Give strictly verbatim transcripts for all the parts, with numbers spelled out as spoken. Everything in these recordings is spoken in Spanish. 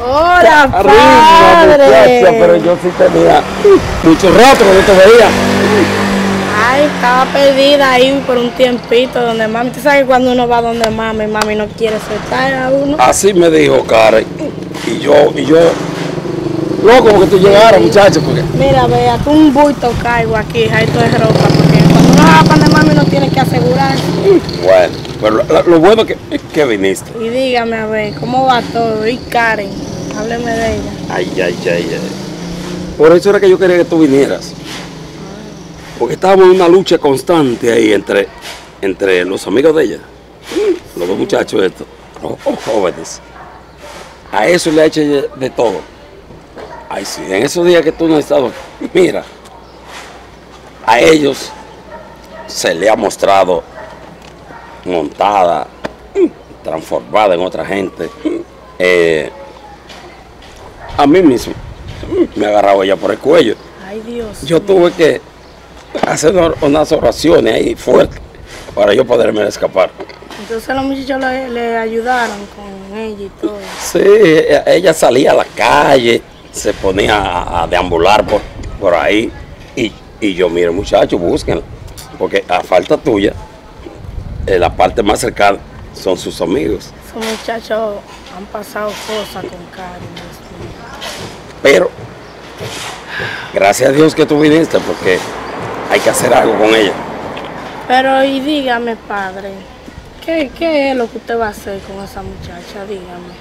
Hola, Arriba, padre. muchacha, pero yo sí tenía mucho rato que no te veía. Ay, estaba perdida ahí por un tiempito donde mami. Tú sabes que cuando uno va donde mami, mami no quiere soltar a uno. Así me dijo Karen. Y yo, y yo, loco porque tú llegaras, muchacho, porque... Mira, vea, tú un bulto caigo aquí, ahí todo es ropa, porque cuando uno va para donde mami uno tiene que asegurar. Bueno, pero lo, lo bueno es que, que viniste. Y dígame, a ver, ¿cómo va todo? Y Karen, hábleme de ella. Ay, ay, ay, ay. Por eso era que yo quería que tú vinieras. Porque estábamos en una lucha constante ahí entre, entre los amigos de ella. Los dos muchachos estos, los los jóvenes. A eso le ha hecho ella de todo. Ay, sí, en esos días que tú no has estado, mira, a ellos se le ha mostrado montada, transformada en otra gente. Eh, a mí mismo me ha agarrado ella por el cuello. Ay, Dios. Yo tuve que hacer unas oraciones ahí fuertes para yo poderme escapar. Entonces los muchachos le, le ayudaron con ella y todo. Sí, ella salía a la calle, se ponía a, a deambular por, por ahí y, y yo, mire muchachos, búsquenla, porque a falta tuya, eh, la parte más cercana son sus amigos. Esos muchachos han pasado cosas con Karen. Pero, gracias a Dios que tú viniste, porque hay que hacer algo con ella. Pero y dígame, padre, ¿qué, qué es lo que usted va a hacer con esa muchacha? Dígame.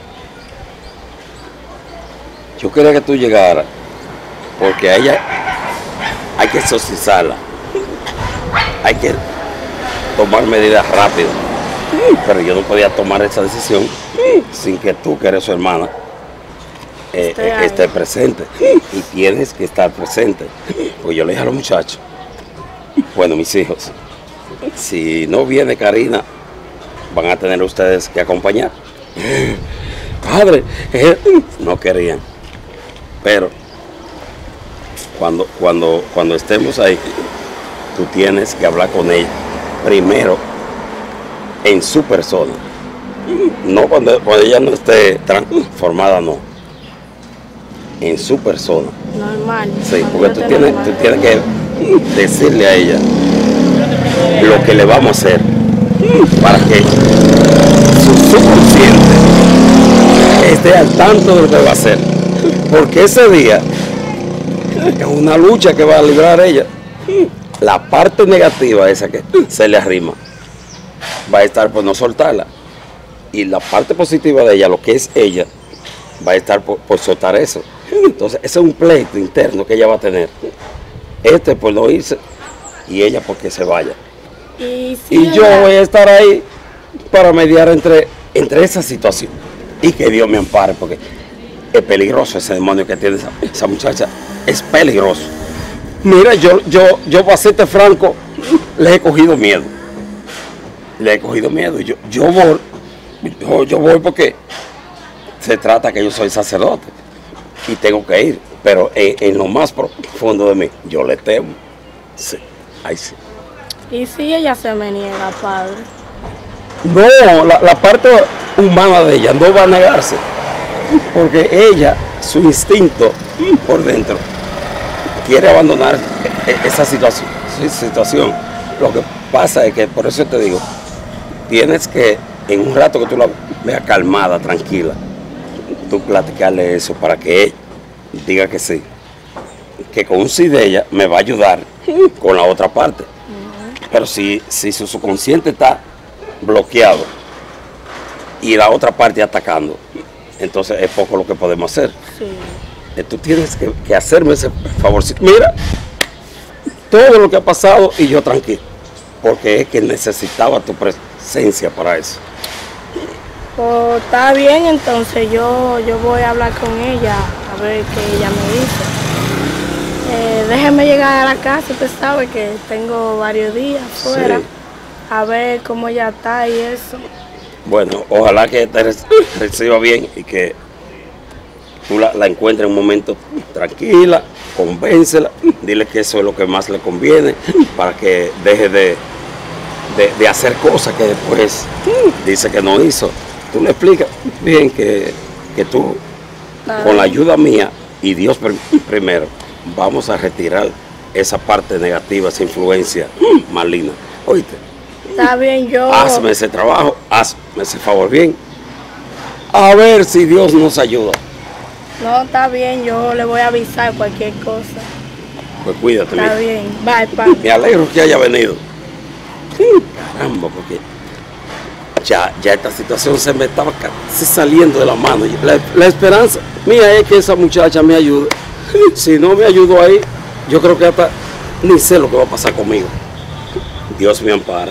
Yo quería que tú llegaras, porque a ella hay que exorcizarla, hay que tomar medidas rápidas, pero yo no podía tomar esa decisión sin que tú, que eres su hermana, eh, Esté eh, ahí. estés presente, y tienes que estar presente, pues yo le dije a los muchachos, bueno, mis hijos, si no viene Karina, van a tener ustedes que acompañar. Padre, eh, no querían. Pero cuando, cuando, cuando estemos ahí, tú tienes que hablar con ella primero en su persona. No cuando, cuando ella no esté transformada, no. En su persona. Normal. Sí, cuando porque yo tú te tienes, normal. tú tienes que decirle a ella lo que le vamos a hacer para que su subconsciente esté al tanto de lo que va a hacer. Porque ese día es una lucha que va a librar ella. La parte negativa esa que se le arrima va a estar por no soltarla. Y la parte positiva de ella, lo que es ella, va a estar por, por soltar eso. Entonces ese es un pleito interno que ella va a tener. Este por no irse y ella porque se vaya. Y, si Y yo ella- voy a estar ahí para mediar entre, entre esa situación. Y que Dios me ampare, porque es peligroso ese demonio que tiene esa, esa muchacha. Es peligroso. Mira, yo, yo, yo para serte franco, le he cogido miedo. Le he cogido miedo. Yo, yo voy, yo, yo voy porque se trata que yo soy sacerdote y tengo que ir. Pero en, en lo más profundo de mí, yo le temo. Sí, ahí sí. Y si ella se me niega, padre. No, la, la parte humana de ella no va a negarse, porque ella, su instinto por dentro, quiere abandonar e- esa situación, esa situación. Lo que pasa es que, por eso te digo, tienes que, en un rato que tú la veas calmada, tranquila, tú platicarle eso para que ella diga que sí, que con un sí de ella me va a ayudar con la otra parte. Pero si, si su subconsciente está bloqueado y la otra parte atacando, entonces es poco lo que podemos hacer. Sí. Eh, Tú tienes que, que hacerme ese favorcito. Mira, todo lo que ha pasado y yo tranquilo, porque es que necesitaba tu presencia para eso. Pues está bien, entonces yo, yo voy a hablar con ella a ver qué ella me dice. Eh, déjeme llegar a la casa, usted sabe que tengo varios días fuera, Sí. a ver cómo ella está y eso. Bueno, ojalá que te re- reciba bien y que tú la, la encuentres en un momento tranquila, convéncela, dile que eso es lo que más le conviene para que deje de, de, de hacer cosas que después dice que no hizo. Tú le explicas bien que, que tú con la ayuda mía y Dios primero, vamos a retirar esa parte negativa, esa influencia maligna. ¿Oíste? Está bien, yo... Hazme ese trabajo, hazme ese favor bien. A ver si Dios nos ayuda. No, está bien, yo le voy a avisar cualquier cosa. Pues cuídate. Está mira. bien, bye, padre. Me alegro que haya venido. Caramba, porque ya, ya esta situación se me estaba casi saliendo de la mano. La, la esperanza mía es que esa muchacha me ayude. Si no me ayudó ahí, yo creo que hasta ni sé lo que va a pasar conmigo. Dios me ampare.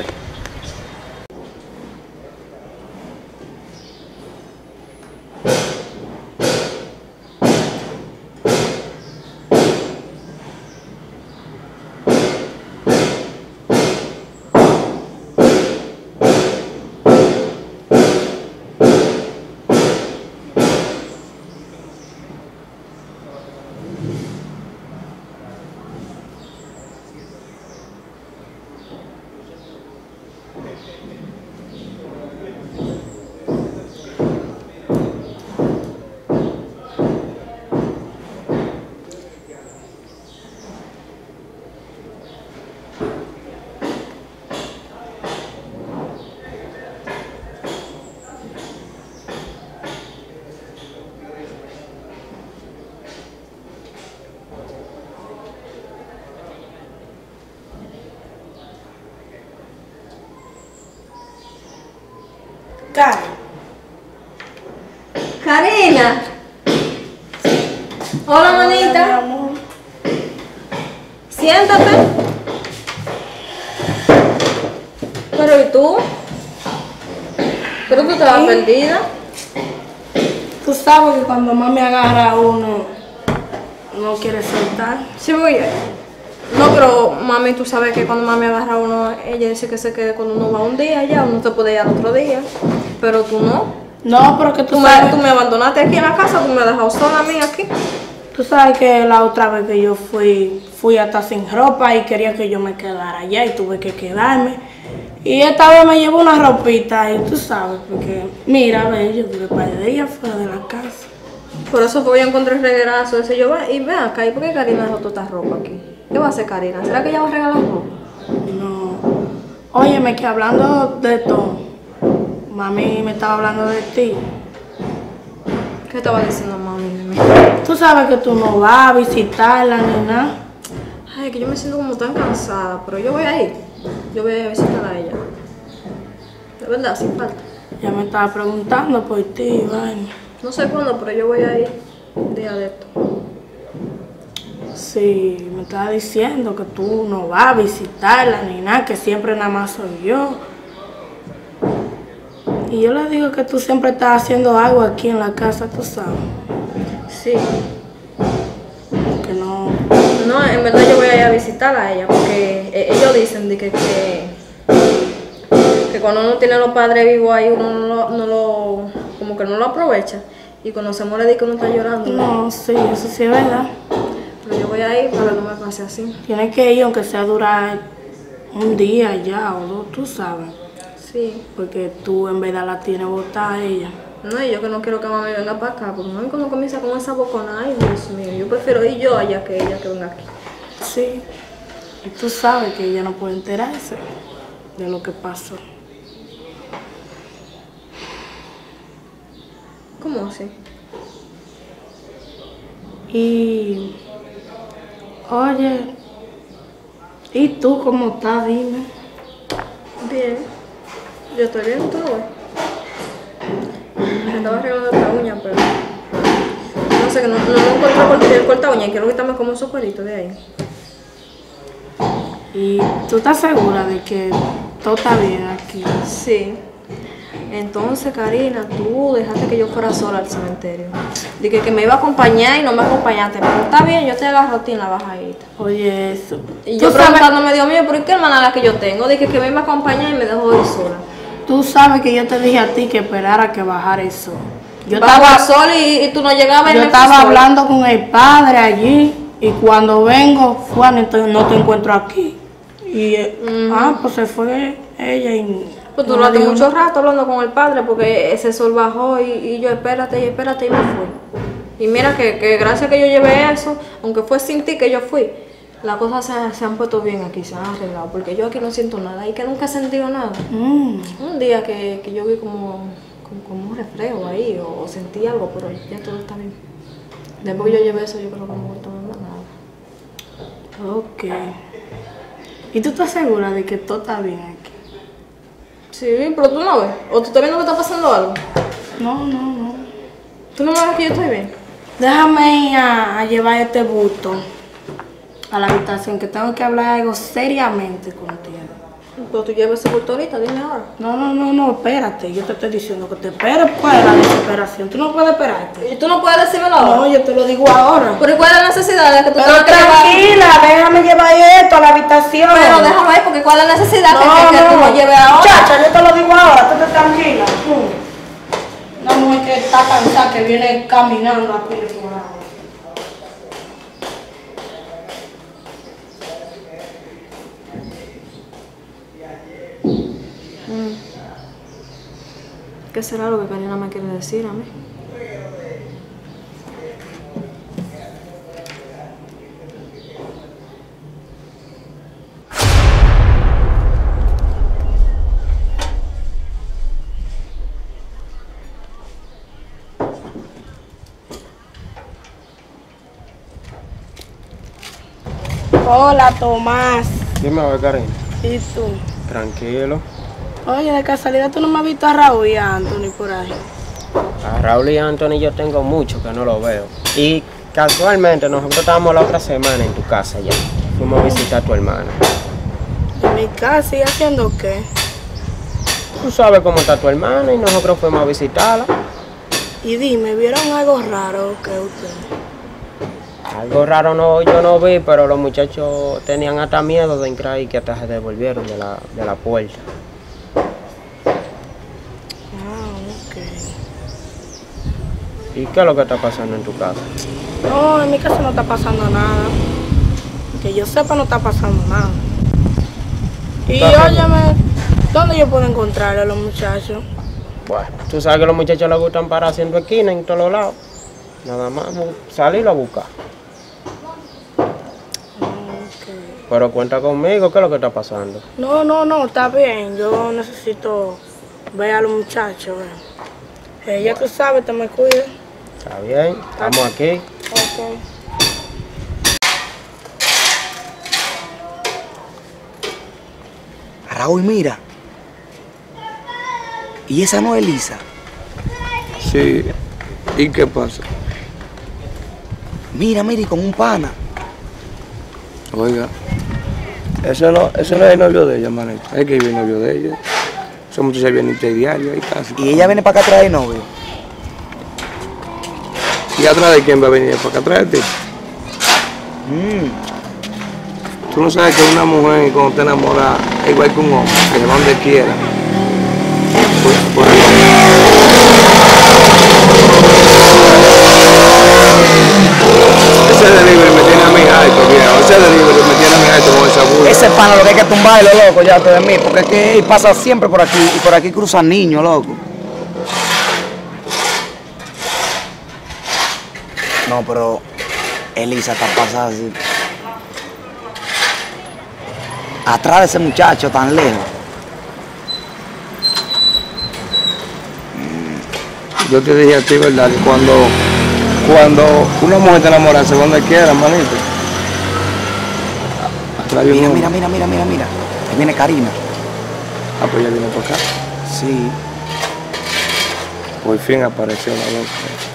Karen. Karina. Hola, manita. Mi amor. Siéntate. Pero ¿y tú? Pero tú estabas ¿Sí? perdida. Tú sabes que cuando mami agarra a uno, no quiere soltar. Sí, voy. No, pero mami, tú sabes que cuando mami agarra a uno, ella dice que se quede cuando uno va un día ya, uno se puede ir al otro día. Pero tú no. No, pero que tú, Tú me, sabes, tú me abandonaste aquí en la casa, tú me dejaste sola a mí aquí. tú sabes que la otra vez que yo fui, fui hasta sin ropa y quería que yo me quedara allá y tuve que quedarme. Y esta vez me llevo una ropita y tú sabes, porque mira, ve, yo duré un par de días fuera de la casa. Por eso fue yo encontré el reguerazo ese. Yo, "Ve- y ven acá, ¿y por qué Karina dejó toda esta ropa aquí? ¿Qué va a hacer Karina? ¿Será que ella va a regalar ropa? No. Óyeme, que hablando de todo, mami me estaba hablando de ti. ¿Qué estaba diciendo mami de mí? Tú sabes que tú no vas a visitarla ni nada. Ay, que yo me siento como tan cansada, pero yo voy a ir. Yo voy a ir a visitar a ella. De verdad, sin falta. Ya me estaba preguntando por ti, vaina. No sé cuándo, pero yo voy a ir un día de esto. Sí, me estaba diciendo que tú no vas a visitarla ni nada, que siempre nada más soy yo. Y yo le digo que tú siempre estás haciendo algo aquí en la casa, tú sabes. Sí. Que no... No, en verdad yo voy a ir a visitar a ella, porque eh, ellos dicen de que, que, que cuando uno tiene a los padres vivos ahí, uno no lo, no lo, como que no lo aprovecha. Y cuando se muere, dice que uno está llorando. No, sí, eso sí es verdad. Pero yo voy a ir para que no me pase así. Tienes que ir, aunque sea durar un día ya o dos, tú sabes. Sí. Porque tú en verdad la tienes botada a ella. No, y yo que no quiero que mami venga para acá, porque mami cuando comienza con esa bocona, ay Dios mío, yo prefiero ir yo allá que ella que venga aquí. Sí. Y tú sabes que ella no puede enterarse de lo que pasó. ¿Cómo así? Y... Oye, ¿y tú cómo estás? Dime. Bien. Yo estoy bien, ¿tú no ves? Me estaba arreglando esta uña, pero... No sé, que no, no, no encontré el corta uña y quiero quitarme como esos cueritos de ahí. ¿Y tú estás segura de que todo está bien aquí? Sí. Entonces, Karina, tú dejaste que yo fuera sola al cementerio. Dije que me iba a acompañar y no me acompañaste. Pero está bien, yo te agarro a ti en la bajadita. Oye, eso. Y yo ¿Tú sabes, preguntándome, Dios mío, ¿por qué hermana la que yo tengo? Dije que me iba a acompañar y me dejó ir sola. tú sabes que yo te dije a ti que esperara que bajara eso. Yo Bajo estaba, al sol y, y tú no llegabas y yo me fui estaba sola. hablando con el padre allí y cuando vengo, Juan, entonces no te encuentro aquí. Y, eh, ah, pues se fue ella y... Pues no me duraste dijo mucho nada. rato hablando con el padre porque ese sol bajó y, y yo espérate y espérate y me fui. Y mira que, que gracias que yo llevé eso, aunque fue sin ti que yo fui, las cosas se, se han puesto bien aquí, se han arreglado, porque yo aquí no siento nada y que nunca he sentido nada. Mm. Un día que, que yo vi como, como, como un reflejo ahí o, o sentí algo, pero ya todo está bien. Después que yo llevé eso, yo creo que no me vuelto nada. Ok. ¿Y tú estás segura de que todo está bien aquí? Sí, pero tú no ves. ¿O tú estás viendo que está pasando algo? No, no, no. ¿Tú no me ves que yo estoy bien? Déjame ir a, a llevar este busto a la habitación, que tengo que hablar algo seriamente contigo. Pero tú llevas ese bulto ahorita, dime ahora. No, no, no, no, espérate. Yo te estoy diciendo que te esperes. ¿Cuál es la desesperación? Tú no puedes esperarte. ¿Y tú no puedes decírmelo ahora? No, yo te lo digo ahora. ¿Pero cuál es la necesidad de que tú Pero tengas que llevar? tranquila, déjame llevar esto a la habitación. Pero déjame ver, porque cuál es la necesidad no, que, que, que no, tú lo lleves ahora. Chacha, yo te lo digo ahora, tú te tranquila. Una mujer que está cansada, que viene caminando aquí por ahí. ¿Qué será lo que Karina me quiere decir a mí? Hola, Tomás. Dime a ver, Karina. ¿Y tú? Tranquilo. Oye, de casualidad tú no me has visto a Raúl y a Anthony por ahí. A Raúl y a Anthony yo tengo mucho que no lo veo. Y casualmente nosotros estábamos la otra semana en tu casa ya. Fuimos a visitar a tu hermana. ¿En mi casa? ¿Y haciendo qué? Tú sabes cómo está tu hermana y nosotros fuimos a visitarla. Y dime, ¿vieron algo raro que ustedes? Algo raro no, yo no vi, pero los muchachos tenían hasta miedo de entrar y que hasta se devolvieron de la, de la puerta. ¿Y qué es lo que está pasando en tu casa? No, en mi casa no está pasando nada. Que yo sepa, no está pasando nada. Y óyeme, ¿dónde yo puedo encontrar a los muchachos? Bueno, tú sabes que los muchachos les gustan parar haciendo esquina en todos los lados. Nada más salir a buscar. Okay. Pero cuenta conmigo, ¿qué es lo que está pasando? No, no, no, está bien. Yo necesito ver a los muchachos. Eh, ya tú sabes, te me cuidas. Está bien, estamos aquí. Ok. Raúl, mira. ¿Y esa no es Elisa? Sí. ¿Y qué pasa? Mira, mira, y con un pana. Oiga, ese no, ese no es el novio de ella, manito. Es que vive el novio de ella. Esa muchacha viene interdiario ahí casi. ¿Y ella viene para acá atrás de novio? ¿Y atrás de quién va a venir? ¿Para acá atrás de ti? Mm. Tú no sabes que una mujer cuando te enamora es igual que un hombre, que se va donde quiera. Pues, pues, ese delivery me tiene a mi alto, viejo. Ese delivery me tiene a mi alto con esa burra. Ese pana lo que hay que tumbarlo, loco, ya tú de mí. Porque es que él pasa siempre por aquí y por aquí cruzan niños, loco. No, pero Elisa está pasada así. Atrás de ese muchacho tan lejos. Yo te dije a ti, ¿verdad? Que cuando, cuando una mujer te enamora, se va donde quiera, manito. Atrás de un Mira, hombre. mira, mira, mira, mira, mira. Ahí viene Karina. Ah, pues ella viene por acá. Sí. Por fin apareció la loca.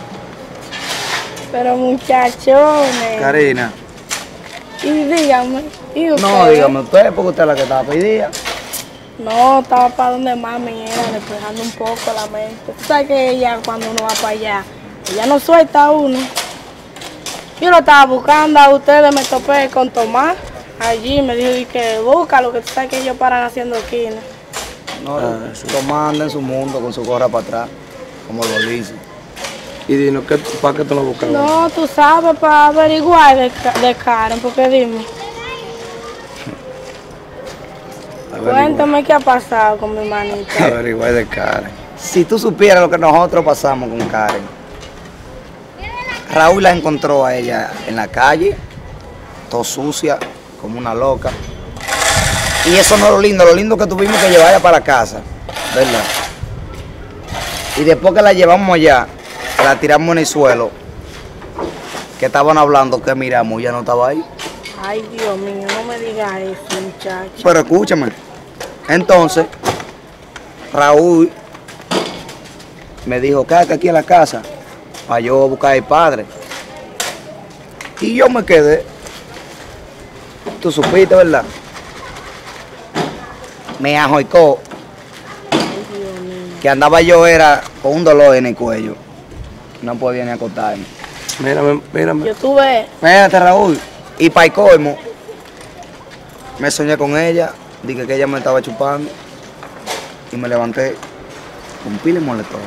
Pero muchachones. Karina. Y dígame. ¿Y usted? No, dígame usted, porque usted es la que estaba pedida. No, estaba para donde mami era, despejando un poco la mente. Tú sabes que ella, cuando uno va para allá, ella no suelta a uno. Yo lo estaba buscando a ustedes, me topé con Tomás. Allí me dijo que búscalo, que tú sabes que ellos paran haciendo esquina. No, Tomás anda en su mundo con su gorra para atrás, como lo dice. Y dinos, ¿qué, ¿para qué tú lo buscabas? No, tú sabes, para averiguar de, de Karen, porque dime. Cuéntame qué ha pasado con mi manita. Averiguar de Karen. Si tú supieras lo que nosotros pasamos con Karen. Raúl la encontró a ella en la calle, todo sucia, como una loca. Y eso no es lo lindo, lo lindo es que tuvimos que llevarla para la casa, ¿verdad? Y después que la llevamos allá, la tiramos en el suelo, que estaban hablando, que miramos, ya no estaba ahí. Ay, Dios mío, no me digas eso, muchacho. Pero escúchame, entonces, Raúl me dijo, quédate aquí en la casa, para yo buscar al padre. Y yo me quedé, tú supiste, ¿verdad? Me ajoicó, que andaba yo era con un dolor en el cuello, no podía ni acostarme. Mírame, mírame. Yo tuve, Espérate, Raúl. Y para el colmo, me soñé con ella, dije que ella me estaba chupando y me levanté con pila y moletón.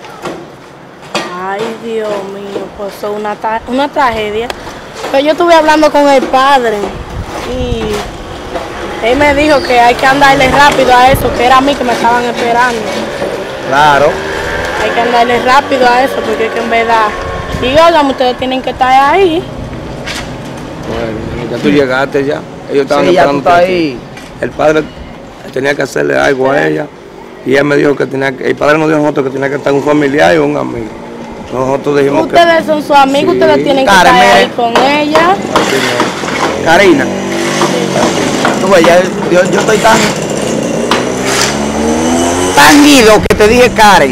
ay, Dios mío, pues es una, tra- una tragedia. Pero yo estuve hablando con el padre y él me dijo que hay que andarle rápido a eso, que era a mí que me estaban esperando. Claro. Hay que andarle rápido a eso, porque es que en verdad, y oigan, ustedes tienen que estar ahí. Bueno, ya tú llegaste ya. Ellos estaban Sí, ya tú esperando. estás ahí. El padre tenía que hacerle algo a ella. Y él me dijo que tenía que, el padre nos dijo a nosotros que tenía que estar un familiar y un amigo. Nosotros dijimos que... Ustedes son sus amigos, Sí. ustedes tienen que Karen, estar ahí mire. con ella. Así no. Karina, tú ves, ya yo, yo estoy tan, tan ido que te dije Karen.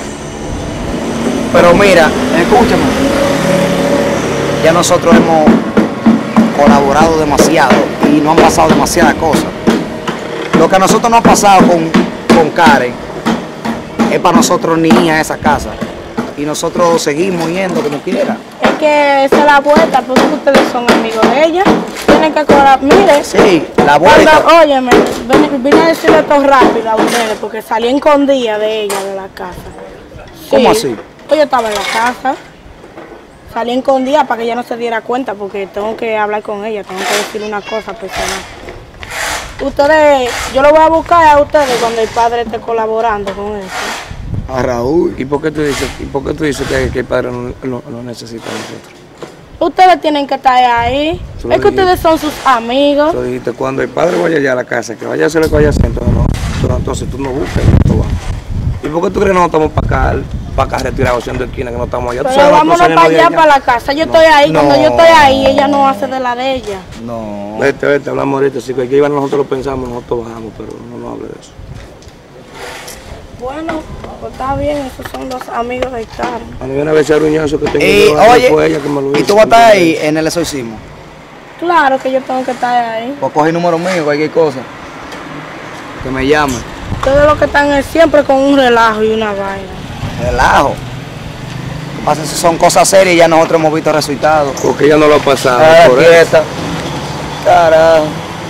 Pero mira, escúchame, ya nosotros hemos colaborado demasiado y nos han pasado demasiadas cosas. Lo que a nosotros nos ha pasado con, con Karen es para nosotros ni ir a esa casa. Y nosotros seguimos yendo como quiera. Es que esa es la vuelta, porque ustedes son amigos de ella. Tienen que cobrar, mire. Sí, la vuelta. Cuando, óyeme, ven- vine a decirle esto rápido a ustedes, porque salí escondida de ella, de la casa. ¿Cómo así? Pues yo estaba en la casa. Salí escondida para que ella no se diera cuenta, porque tengo que hablar con ella, tengo que decir una cosa personal. Ustedes, yo lo voy a buscar a ustedes cuando el padre esté colaborando con eso. A Raúl. ¿Y por qué tú dices, y por qué tú dices que, que el padre no, no, no necesita a nosotros? Ustedes tienen que estar ahí. Tú lo Es que dijiste. ustedes son sus amigos. Tú dijiste, cuando el padre vaya allá a la casa, que vaya a hacer lo que vaya a hacer, entonces, no, tú- entonces tú no buscas y nosotros vamos. ¿Y por qué tú crees que no estamos para acá, para acá retirados haciendo esquina, que no estamos allá? ¿Tú Pero sabes cuántos vámonos años para no hay allá, allá? para la casa. Yo No. estoy ahí. Cuando No. yo estoy ahí, ella no hace de la de ella. No. Vete, vete, hablamos ahorita, sí, que hay que iban nosotros lo pensamos, nosotros bajamos, pero no nos hable de eso. Bueno, pues está bien. Esos son los amigos de Karen. Cuando viene a ver ese aruñazo que tengo Y yo, ahí oye, fue ella que me lo ¿y hizo. tú vas a estar ahí en el exorcismo? Claro que yo tengo que estar ahí. Pues coge el número mío, cualquier cosa. Que me llame. Ustedes los que están es siempre con un relajo y una vaina. Relajo. Lo que pasa es que son cosas serias y ya nosotros hemos visto resultados. Porque ella no lo ha pasado, Ah, por eso. quieta. Carajo.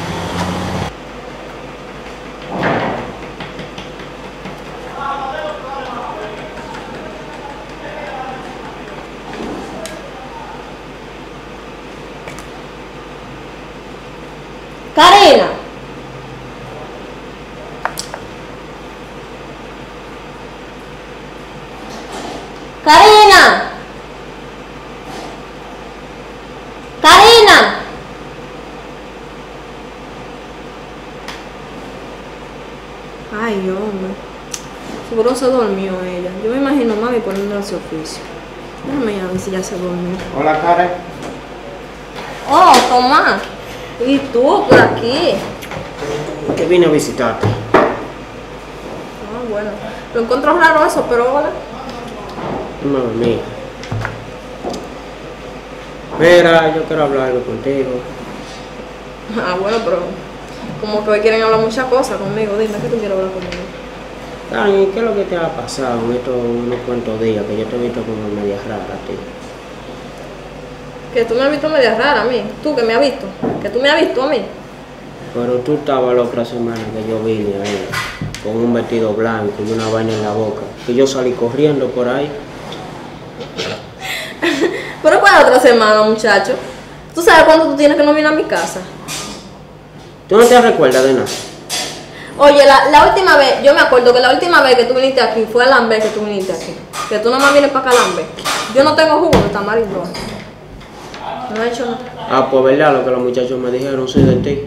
Karina. Karina. Karina. Ay, hombre. Seguro se durmió ella. Yo me imagino mami poniendo su oficio. Déjame a ver si ya se durmió. Hola, Karen. Oh, Tomás. ¿Y tú por aquí? Que vine a visitarte. Ah, bueno. Lo encuentro raro eso, pero hola. Mamá mía. Mira, yo quiero hablar algo contigo. Ah, bueno, pero como que hoy quieren hablar muchas cosas conmigo. Dime, ¿qué tú quieres hablar conmigo? Dani, ¿qué es lo que te ha pasado en estos unos cuantos días que yo te he visto como media rara a ti? Que tú me has visto media rara a mí. Tú que me has visto. Que tú me has visto a mí. Pero tú estabas la otra semana que yo vine ahí con un vestido blanco y una vaina en la boca. Que yo salí corriendo por ahí. Pero ¿cuál otra semana, muchacho? ¿Tú sabes cuándo tú tienes que no venir a mi casa? ¿Tú no te recuerdas de nada? Oye, la, la última vez, yo me acuerdo que la última vez que tú viniste aquí fue a Lambert que tú viniste aquí. Que Que tú nomás vienes para Calambe. Yo no tengo jugo de tamarindo. No he hecho nada. Ah, pues verdad lo que los muchachos me dijeron, sí, de ti.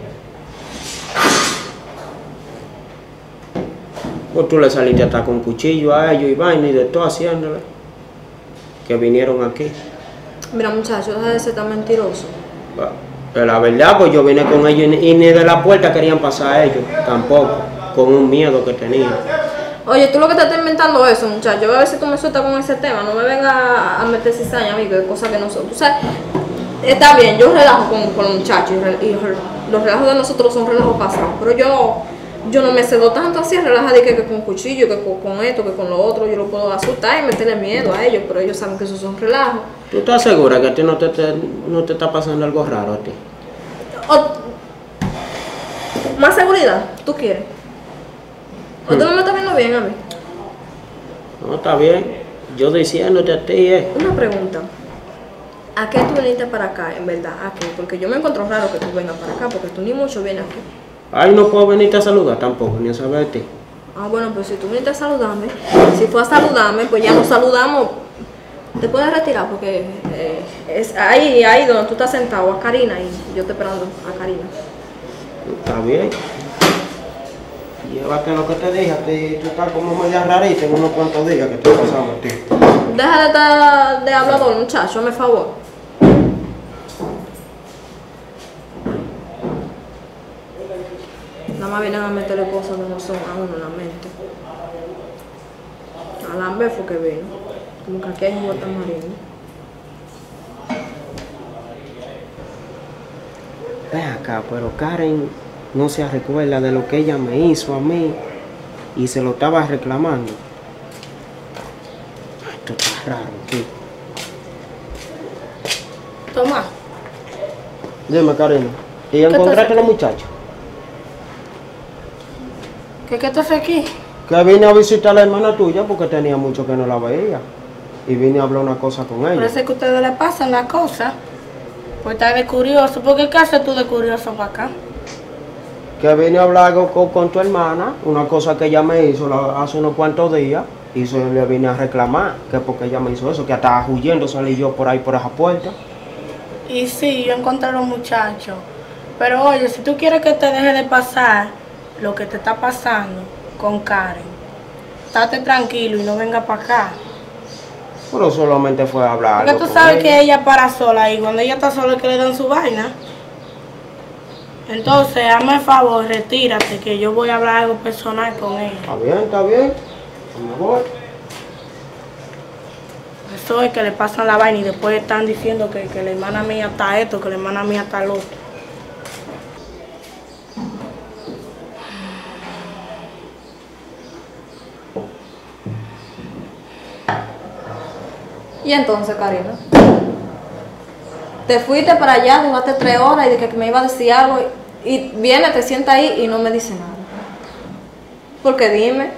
Pues tú le saliste hasta con cuchillo a ellos y vaina y de todo haciéndole. Que vinieron aquí. Mira, muchachos, deja de ser tan mentiroso. Pero la verdad, pues yo vine con ellos y ni, y ni de la puerta querían pasar ellos, tampoco, con un miedo que tenían. Oye, tú lo que te estás inventando eso, muchacho. Voy a ver si tú me sueltas con ese tema. No me vengas a, a meter cizaña a mí, que cosas que no son. Tú sabes, está bien, yo relajo con, con los muchachos y, re, y re, los relajos de nosotros son relajos pasados. Pero yo, yo no me cedo tanto así, relaja de que, que con cuchillo, que con, con esto, que con lo otro. Yo lo puedo asustar y meterle miedo a ellos, pero ellos saben que esos son relajos. ¿Tú estás segura que a ti no te, te, no te está pasando algo raro a ti? O, ¿más seguridad? ¿Tú quieres? ¿O tú no me estás viendo bien a mí? No, está bien. Yo diciéndote a ti, eh. Una pregunta. ¿A qué tú viniste para acá, en verdad? ¿A qué? Porque yo me encuentro raro que tú vengas para acá, porque tú ni mucho vienes aquí. Ay, no puedo venirte a saludar tampoco, ni a saber de ti. Ah, bueno, pues si tú viniste a saludarme, si fue a saludarme, pues ya nos saludamos. Te puedes retirar porque eh, es ahí, ahí donde tú estás sentado, a Karina, y yo te esperando a Karina. Está bien. Llévate lo que te dije, a ti tú estás como media rarita en unos cuantos días que te pasamos a ti. Deja de estar de hablador, muchacho, hazme favor. Nada más vienen a meterle cosas que no son a uno en la mente. A la vez fue que vino. Como que aquí hay un tamarindo. Ven acá, pero Karen no se recuerda de lo que ella me hizo a mí y se lo estaba reclamando. Esto está raro, tío. Toma. Dime, Karen, ¿y encontraste a los muchachos? ¿Qué qué estás aquí? Que vine a visitar a la hermana tuya porque tenía mucho que no la veía. Y vine a hablar una cosa con ella. Parece que a ustedes les pasan las cosas. Pues está de curioso. ¿Por qué qué haces tú de curioso para acá? Que vine a hablar algo con, con tu hermana, una cosa que ella me hizo la, hace unos cuantos días, y eso le vine a reclamar, que porque ella me hizo eso, que estaba huyendo, salí yo por ahí por esa puerta. Y sí, yo encontré a los muchachos. Pero oye, si tú quieres que te deje de pasar lo que te está pasando con Karen, estate tranquilo y no venga para acá. Pero solamente fue a hablar. Porque tú sabes que ella para sola y cuando ella está sola es que le dan su vaina. Entonces, hazme el favor, retírate, que yo voy a hablar algo personal con ella. Está bien, está bien. Me voy. Eso es que le pasan la vaina y después están diciendo que, que la hermana mía está esto, que la hermana mía está lo otro. Y entonces, Karina, te fuiste para allá, duraste tres horas y de que me iba a decir algo y viene, te sienta ahí y no me dice nada. Porque dime.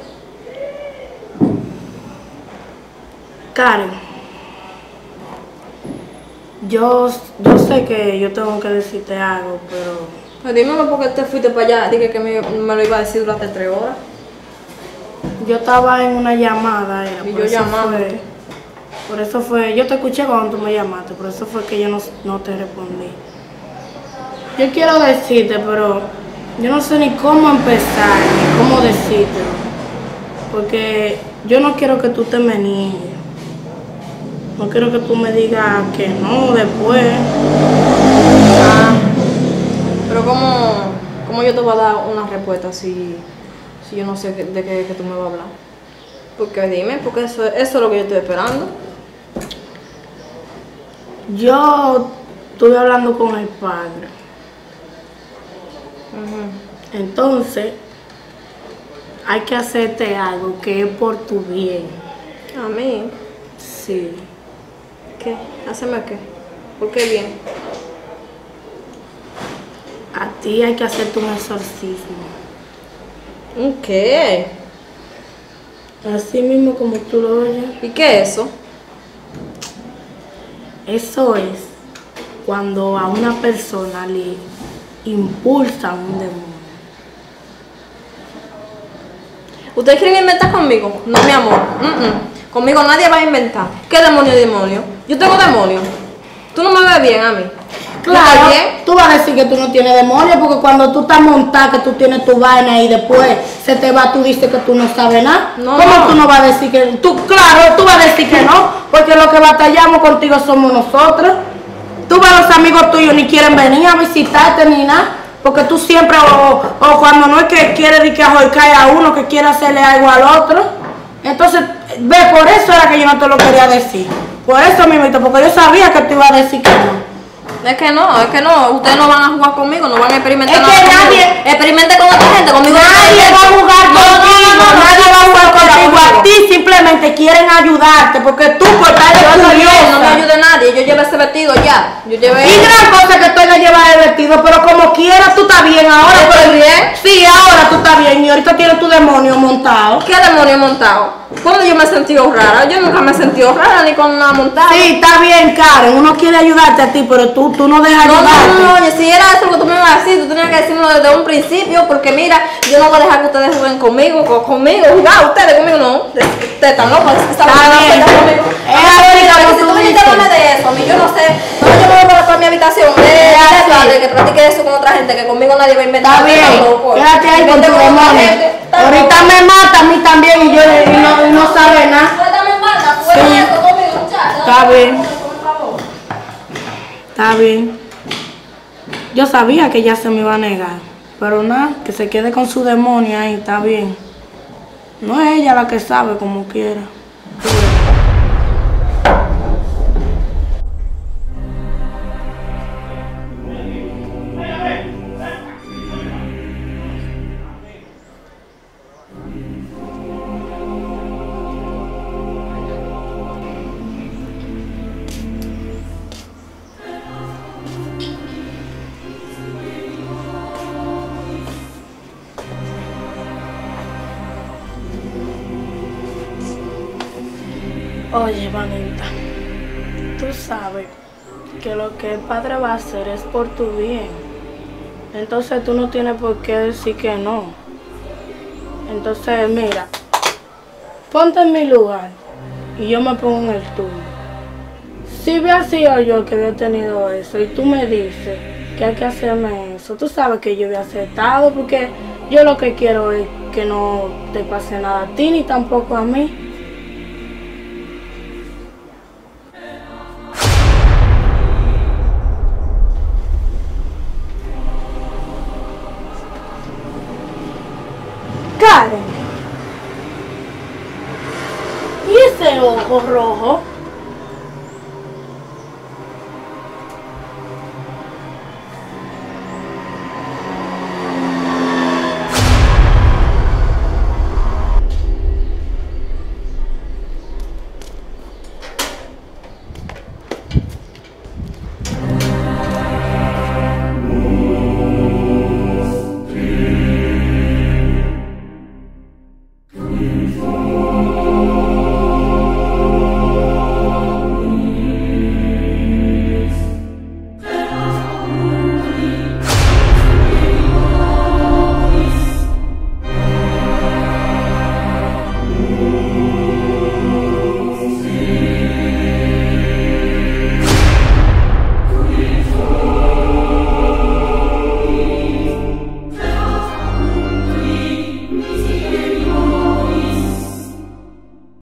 Karen, yo, yo sé que yo tengo que decirte algo, pero... Pues dímelo porque te fuiste para allá, dije que me, me lo iba a decir durante tres horas. Yo estaba en una llamada, era, Y por yo eso llamándote. fue- Por eso fue, yo te escuché cuando tú me llamaste, por eso fue que yo no, no te respondí. Yo quiero decirte, pero yo no sé ni cómo empezar, ni cómo decírtelo. Porque yo no quiero que tú te me niegues. No quiero que tú me digas que no después. Ah, pero ¿cómo, cómo yo te voy a dar una respuesta si, si yo no sé de qué que tú me vas a hablar? Porque dime, porque eso, eso es lo que yo estoy esperando. Yo estuve hablando con el padre. Ujú. Entonces, hay que hacerte algo que es por tu bien. A mí, Sí. ¿qué? ¿Haceme qué? ¿Por qué bien? A ti hay que hacerte un exorcismo. ¿Un qué? Así mismo como tú lo oyes. ¿Y qué es eso? Eso es cuando a una persona le impulsa un demonio. ¿Ustedes quieren inventar conmigo? No, mi amor. Mm, mm. Conmigo nadie va a inventar. ¿Qué demonio, demonio? Yo tengo demonio. Tú no me ves bien a mí. Claro, bien? tú vas a decir que tú no tienes demonio porque cuando tú estás montada, que tú tienes tu vaina y después se te va, tú dices que tú no sabes nada. No, ¿Cómo no. tú no vas a decir que tú? Claro, tú vas a decir que no, porque los que batallamos contigo somos nosotros. Tú vas a los amigos tuyos ni quieren venir a visitarte ni nada, porque tú siempre, o, o cuando no es que quiere de que cae a uno, que quiere hacerle algo al otro. Entonces, ve, por eso era que yo no te lo quería decir. Por eso mismo, porque yo sabía que tú ibas a decir que no. Es que no, es que no, ustedes no van a jugar conmigo, no van a experimentar Es nada que conmigo. nadie- Experimente con otra gente, conmigo no Nadie experimenten. va a jugar No, no, contigo, no, no, nadie no, va a jugar no, contigo. no, A ti simplemente quieren ayudarte, porque tú por estar Yo no, curiosa. no me ayude nadie, yo llevé ese vestido ya. Yo llevé. Y gran cosa que tú hayas llevado el vestido, pero como quieras tú estás bien ahora. ¿Estoy pero- bien? Sí, ahora tú estás bien y ahorita tienes tu demonio montado. ¿Qué demonio he montado? ¿Cuándo yo me he sentido rara? Yo nunca me he sentido rara ni con una montada. Sí, está bien, Karen, uno quiere ayudarte a ti, pero tú, tú no dejas No, no, ayudarte. no, no, oye, si era eso lo que tú me ibas a decir, tú tenías que decirlo desde un principio, porque mira, yo no voy a dejar que ustedes jueguen conmigo, co- conmigo, jugar ustedes conmigo, no. Ustedes están locos, esa Está vaina bien. no cuenta conmigo. Es A mí, así mira, como si tú tú me dices. hablarme de eso, a mí yo no sé, no, yo me voy para, para mi habitación, eh, Es así. de, de que practique eso con otra gente, que conmigo nadie va a inventar. Está bien, Están locos. quédate ahí con tu Inventen otra demonio. gente, están Ahorita locos. me mata a mí también y yo y no, y no sabe nada. Suéltame en banda, fuera Sí. de esto conmigo, muchacha. Está bien. Por favor. Está bien. Yo sabía que ella se me iba a negar, pero nada, que se quede con su demonio ahí, está bien. No es ella la que sabe como quiera. Oye, Vanita, tú sabes que lo que el padre va a hacer es por tu bien. Entonces tú no tienes por qué decir que no. Entonces, mira, ponte en mi lugar y yo me pongo en el tuyo. Si hubiera sido yo que había tenido eso y tú me dices que hay que hacerme eso, tú sabes que yo hubiera aceptado porque yo lo que quiero es que no te pase nada a ti ni tampoco a mí. Karen, ¿y ese ojo rojo?